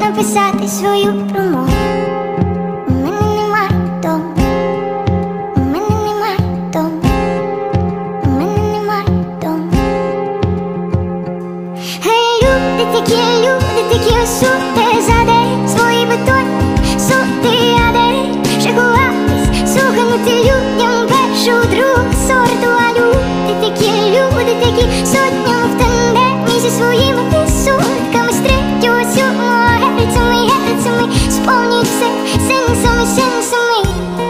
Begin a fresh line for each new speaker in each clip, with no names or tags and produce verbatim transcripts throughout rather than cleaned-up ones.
написати свою промову. У мене немає дому, у мене немає дому, у мене немає дому. Гей, люди такі, люди такі осуди за день, свої бетонні суди, а день ще ховатись, суханути людям першу, другу сорту. А люди такі, люди такі сотнями в тандемі зі своїми підсутками, з третього, сьомого герцями, герцями сповнюють все сенсами, сенсами.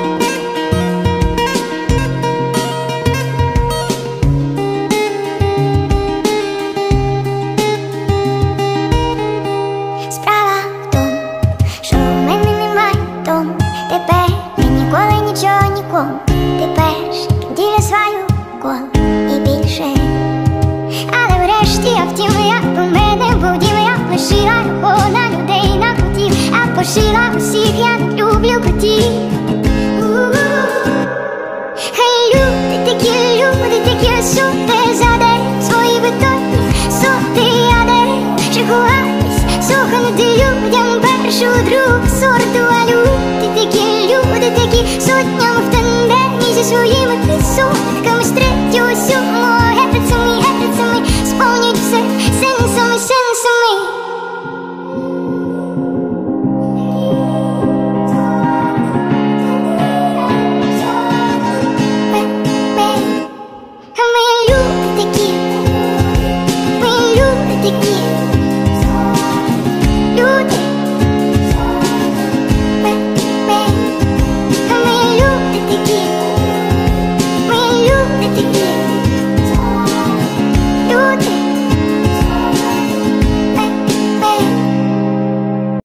Справа в тому, що в мене немає дому. Тепер я ніколи нічого нікому. Тепер діля свою коло і більше. Але врешті я втім, як у мене був дім, я лишила його на людей, на котів, а пошила усіх, я не люблю котів. Хай люди такі, люди такі осуди за день, свої бетонні суди, а день ще ховатись, суханути людям першу, другу сорту. А люди такі, люди такі сотнями в тандемі зі своїми підсутками, з третього, сьомого герцями, герцями сповнюють все сенсами, сенсами. Ми люди такі, ми люди такі, люди. Ми, ми, ми люди такі, ми люди такі.